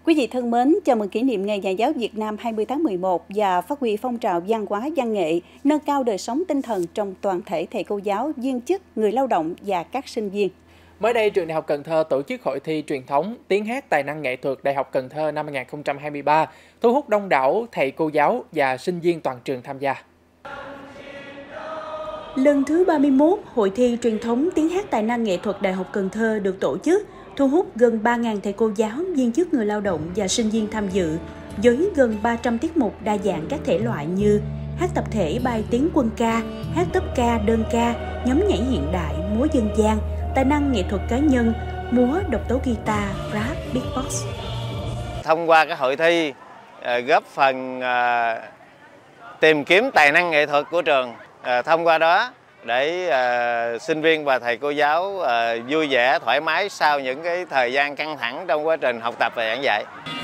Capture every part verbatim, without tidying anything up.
Quý vị thân mến, chào mừng kỷ niệm Ngày Nhà giáo Việt Nam hai mươi tháng mười một và phát huy phong trào văn hóa văn nghệ, nâng cao đời sống tinh thần trong toàn thể thầy cô giáo, viên chức, người lao động và các sinh viên. Mới đây, Trường Đại học Cần Thơ tổ chức hội thi truyền thống tiếng hát tài năng nghệ thuật Đại học Cần Thơ năm hai nghìn không trăm hai mươi ba, thu hút đông đảo thầy cô giáo và sinh viên toàn trường tham gia. Lần thứ ba mươi mốt, hội thi truyền thống tiếng hát tài năng nghệ thuật Đại học Cần Thơ được tổ chức, thu hút gần ba nghìn thầy cô giáo, viên chức, người lao động và sinh viên tham dự, với gần ba trăm tiết mục đa dạng các thể loại như hát tập thể bài tiếng quân ca, hát tốp ca, đơn ca, nhóm nhảy hiện đại, múa dân gian, tài năng nghệ thuật cá nhân, múa, độc tấu guitar, rap, beatbox. Thông qua các hội thi góp phần tìm kiếm tài năng nghệ thuật của trường, thông qua đó để uh, sinh viên và thầy cô giáo uh, vui vẻ, thoải mái sau những cái thời gian căng thẳng trong quá trình học tập và giảng dạy.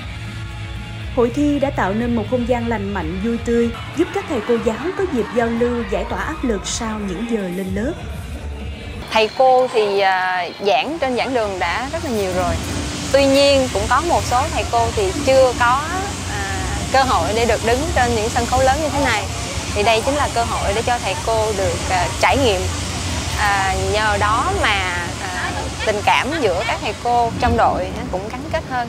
Hội thi đã tạo nên một không gian lành mạnh, vui tươi, giúp các thầy cô giáo có dịp giao lưu, giải tỏa áp lực sau những giờ lên lớp. Thầy cô thì uh, giảng trên giảng đường đã rất là nhiều rồi. Tuy nhiên cũng có một số thầy cô thì chưa có uh, cơ hội để được đứng trên những sân khấu lớn như thế này. Thì đây chính là cơ hội để cho thầy cô được uh, trải nghiệm. À, nhờ đó mà uh, tình cảm giữa các thầy cô trong đội cũng gắn kết hơn.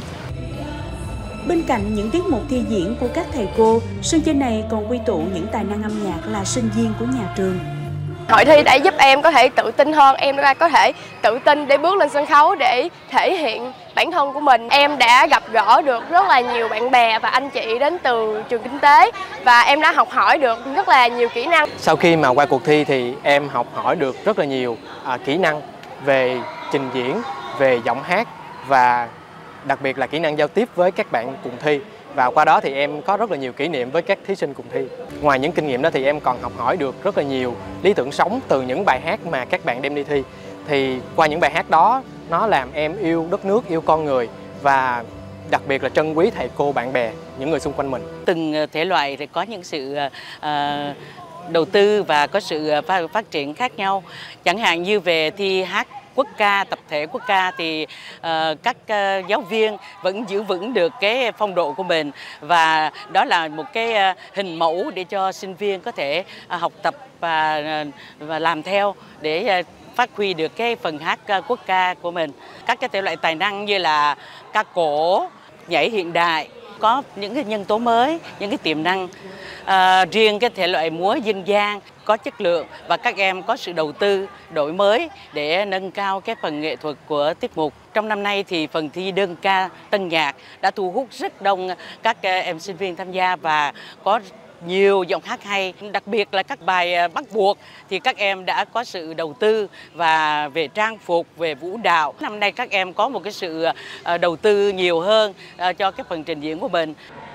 Bên cạnh những tiết mục thi diễn của các thầy cô, sân chơi này còn quy tụ những tài năng âm nhạc là sinh viên của nhà trường. Hội thi đã giúp em có thể tự tin hơn, em đã có thể tự tin để bước lên sân khấu để thể hiện bản thân của mình. Em đã gặp gỡ được rất là nhiều bạn bè và anh chị đến từ trường kinh tế và em đã học hỏi được rất là nhiều kỹ năng. Sau khi mà qua cuộc thi thì em học hỏi được rất là nhiều à, kỹ năng về trình diễn, về giọng hát và đặc biệt là kỹ năng giao tiếp với các bạn cùng thi. Và qua đó thì em có rất là nhiều kỷ niệm với các thí sinh cùng thi. Ngoài những kinh nghiệm đó thì em còn học hỏi được rất là nhiều lý tưởng sống từ những bài hát mà các bạn đem đi thi. Thì qua những bài hát đó, nó làm em yêu đất nước, yêu con người và đặc biệt là trân quý thầy cô, bạn bè, những người xung quanh mình. Từng thể loại thì có những sự uh, đầu tư và có sự phát triển khác nhau. Chẳng hạn như về thi hát quốc ca, tập thể quốc ca thì uh, các uh, giáo viên vẫn giữ vững được cái phong độ của mình và đó là một cái uh, hình mẫu để cho sinh viên có thể uh, học tập và uh, và làm theo để uh, phát huy được cái phần hát uh, quốc ca của mình. Các cái thể loại tài năng như là ca cổ, nhảy hiện đại, có những cái nhân tố mới, những cái tiềm năng. À, riêng cái thể loại múa dân gian có chất lượng và các em có sự đầu tư đổi mới để nâng cao cái phần nghệ thuật của tiết mục. Trong năm nay thì phần thi đơn ca tân nhạc đã thu hút rất đông các em sinh viên tham gia và có nhiều giọng hát hay, đặc biệt là các bài bắt buộc thì các em đã có sự đầu tư và về trang phục, về vũ đạo. Năm nay các em có một cái sự đầu tư nhiều hơn cho cái phần trình diễn của mình.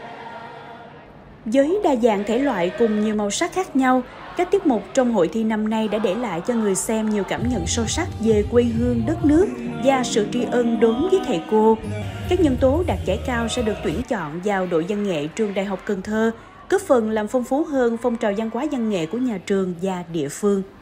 Với đa dạng thể loại cùng nhiều màu sắc khác nhau, các tiết mục trong hội thi năm nay đã để lại cho người xem nhiều cảm nhận sâu sắc về quê hương, đất nước và sự tri ân đối với thầy cô. Các nhân tố đạt giải cao sẽ được tuyển chọn vào đội văn nghệ trường Đại học Cần Thơ, góp phần làm phong phú hơn phong trào văn hóa văn nghệ của nhà trường và địa phương.